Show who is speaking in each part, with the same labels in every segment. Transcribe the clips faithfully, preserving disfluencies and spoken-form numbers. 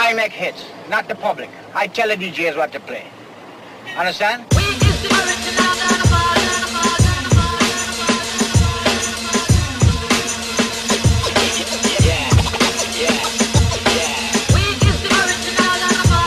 Speaker 1: I make hits, not the public. I tell the D Js what to play. Understand? We is the original Yeah, yeah, yeah. We is the original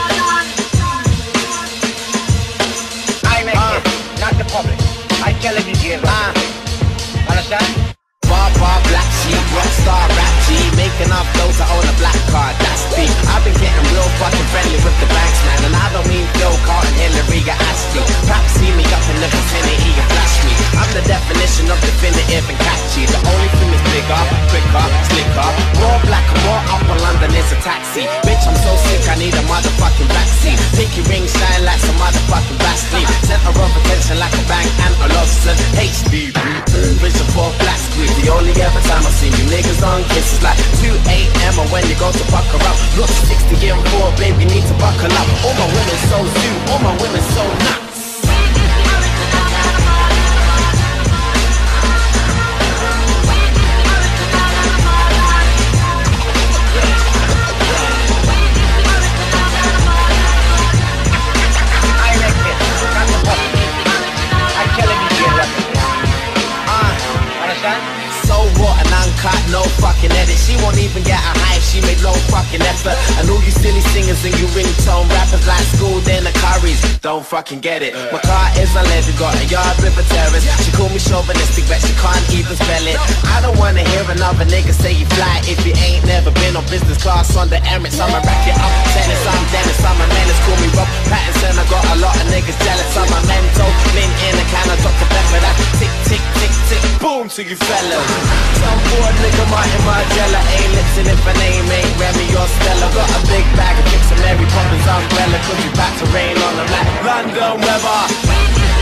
Speaker 1: I make uh. hits, not the public. I tell the D Js what uh. to play. Understand?
Speaker 2: Bar, bar, black sheep, rockstar, rap G, making up flows to own a black card, that's deep. I've been getting real fucking friendly with the banks, man, and I don't mean Phil, Carlton, Hillary, or Ashley. Perhaps see me up in the vicinity and flash me. I'm the definition of definitive and catchy. The only thing is bigger, quicker, slicker. More black and more upper London is a taxi. Bitch, I'm so sick, I need a motherfucking vaccine. Pinky ring shine like some motherfucking Vaseline. Center of attention like a bank and a Lawson. H D B, vision for black screen. The only ever time I've seen you niggas on kisses like two A M or when you go to buckle up. Look, sixty and four, baby, need to buckle up. All my women so zoo, all my women so nuts. No fucking edit, she won't even get a high, she made no fucking effort. And all you silly singers and you ringtone rappers like school then the curries, don't fucking get it. My car is unleaded, got a yard with a terrace. She call me chauvinistic but she can't even spell it. I don't wanna hear another nigga say you fly if you ain't never been on business class on the Emirates. I'ma rack it up, tennis, I'm Dennis, I'm a menace. Call me Rob Pattinson, I got a lot of niggas jealous. I'm a mental, mint in a can of Doctor Pepper. That tick, tick, tick, tick, boom to you fellas. Some bored nigga Martin Margiela ain't listen if her name ain't Remy or Stella. Got a big bag of tricks and Mary Poppins umbrella. Could be back to rain on them like London weather.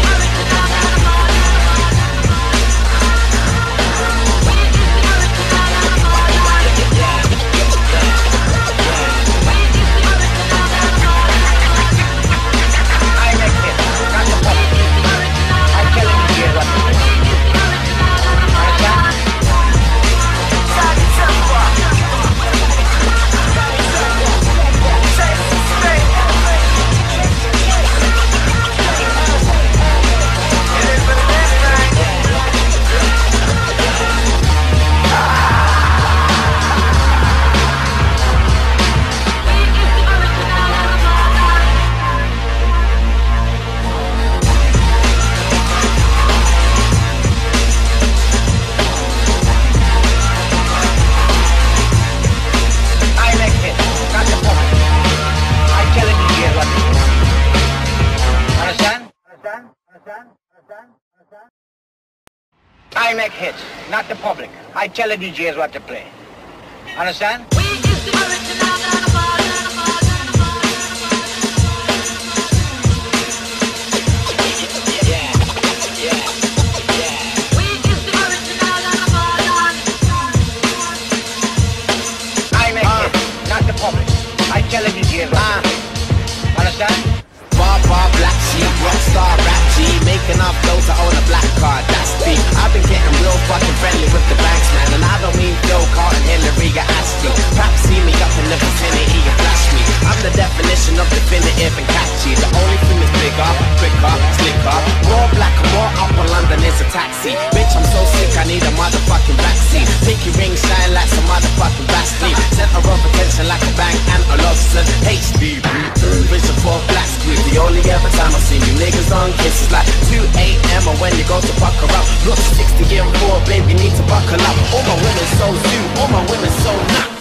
Speaker 1: I make hits, not the public. I tell the D Js what to play. Understand? We is the original Yeah, yeah, yeah. We is the original I make uh. hits, not the public. I tell the D Js what uh. to play. Understand?
Speaker 2: Bar, bar, black sheep, rockstar, rap G, making up flows to own a black card, that's deep. I've been getting real fucking friendly with the banks, man, and I don't mean Phil, Carlton, Hillary, or Ashley. Perhaps see me up in the vicinity and flash me. I'm the definition of definitive and catchy. The only thing is bigger, quicker, slicker. More black and more upper London is a taxi. Bitch, I'm so sick, I need a motherfucking vaccine. Pinky ring shine like some motherfucking Vaseline. Center of attention like a bank and a Lawson. H D B, vision for black screen. The only ever time I've seen you niggas on kisses like two A M or when you go to buckle up. Look, sixty and four, baby, need to buckle up. All my women so zoo, all my women so nuts.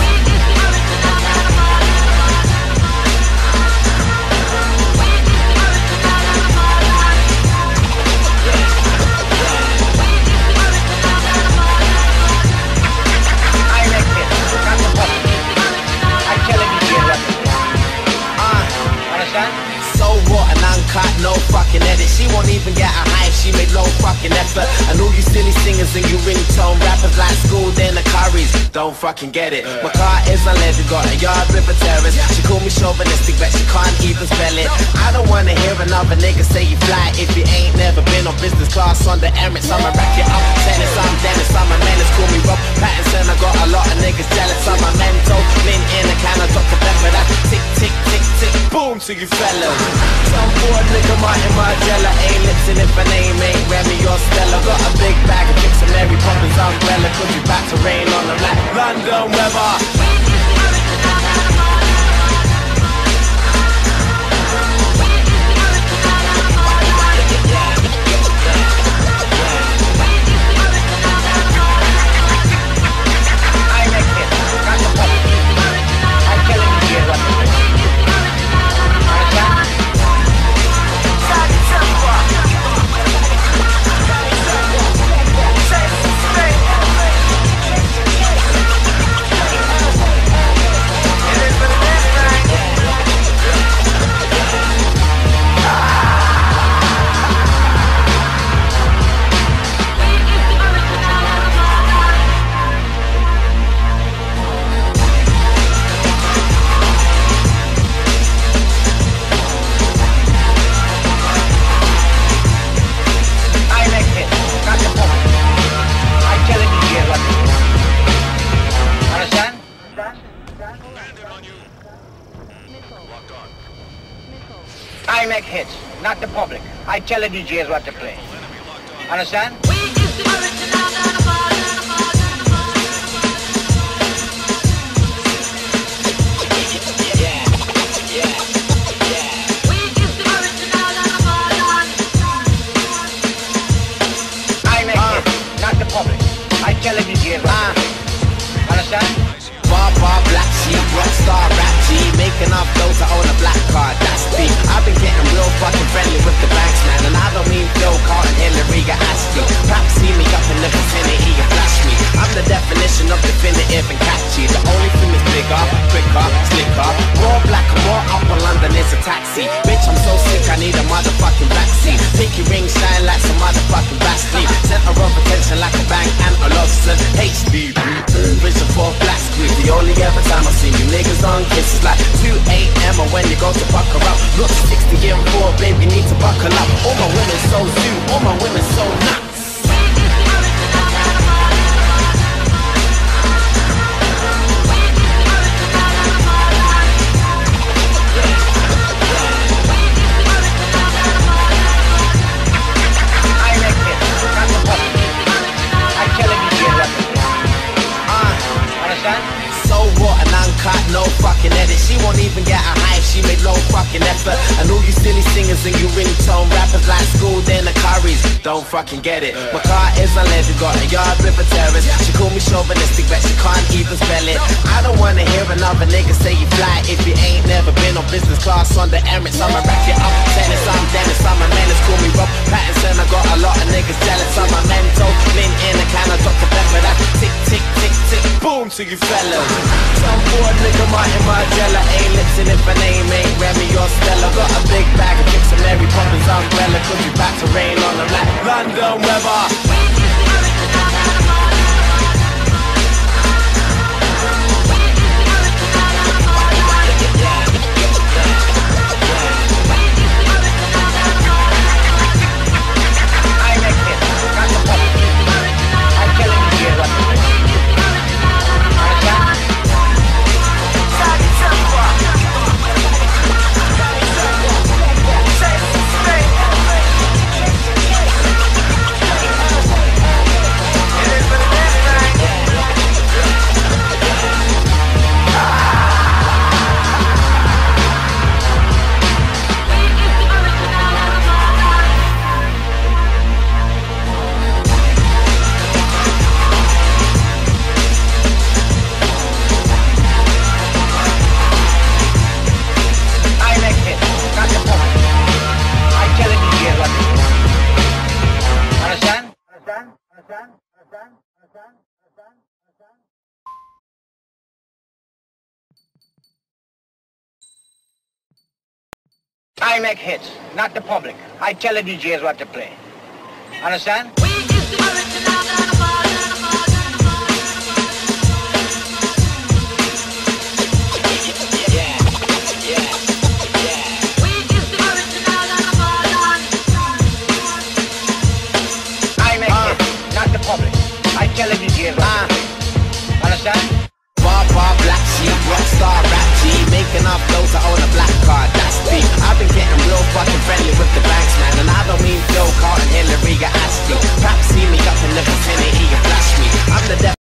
Speaker 2: No fucking edit, she won't even get a high, she made no fucking effort. And all you silly singers and you ringtone rappers like school then the curries, don't fucking get it. My car is unleaded, got a yard with a terrace. She call me chauvinistic but she can't even spell it. I don't wanna hear another nigga say you fly if you ain't never been on business class on the Emirates. I'ma rack it up, tennis, I'm Dennis, I'm a menace. Call me Rob Pattinson, I got a lot of niggas jealous. I'm a mental, mint in a can of Doctor Pepper. That to you fellas. Some poor nigga Martin Margiela ain't lipsing if her name ain't Remy or Stella. Got a big bag of tricks and Mary Poppins umbrella. Could be back to rain on them like London weather.
Speaker 1: I make hits, not the public. I tell the D Js what to play. Understand? I make hits, not the public. I tell the D Js what to play. Understand?
Speaker 2: Bar, bar, black sheep, rockstar, rap G. Making up those to own a black card, that's deep. I've been getting real fucking friendly with the banks, man. And I don't mean Phil Carlton, Hillary, or Ashley. Perhaps see me up in the vicinity and flash me. I'm the definition of definitive and catchy. The only thing is bigger, quicker, slicker. More black and more up on London is a taxi. Bitch, I'm so sick, I need a motherfucking vaccine. Pinky ring shine like some motherfucking Vaseline. Center of attention like a bank and a Lawson. H D, vision for black screen. The only ever time I've seen you niggas on kisses like two A M or when you go to buckle up. Look sixty and four, baby, need to buckle up. All my women so zoo, all my women so nuts. No fucking edit, she won't even get a hype, she made no fucking effort. And all you silly singers and you ringtone rappers like school then the curries, don't fucking get it. My car is unleaded, got a yard with a terrace. She call me chauvinistic but she can't even spell it. I don't wanna hear another nigga say you fly if you ain't never been on business class on the Emirates. I'ma rack it up, tennis, I'm Dennis, I'm a menace. Call me Rob Pattinson, I got a lot of niggas jealous. I'm a mental, been in a can of Doctor Pepper. That tick, tick, tick, tick, boom to you fellas. Some poor nigga Martin Margiela ain't lipsing if her name ain't Remy or Stella. Got a big bag of tricks and Mary Poppins umbrella. Could be back to rain on them like London weather.
Speaker 1: I make hits, not the public. I tell the D Js what to play. Understand? I make uh. hits, not the public. I tell the D Js what uh. to play. Understand?
Speaker 2: Bar, bar, black sheep, rockstar, rap G. Making up those that own a black card, that's deep. fucking friendly with the banks, man.